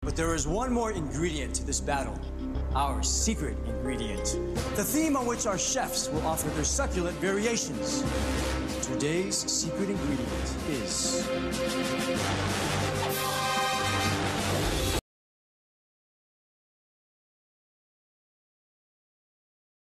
But there is one more ingredient to this battle, our secret ingredient. The theme on which our chefs will offer their succulent variations. Today's secret ingredient is